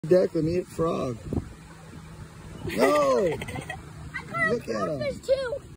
Declan, eat frog. No! I caught Look at him. fish too.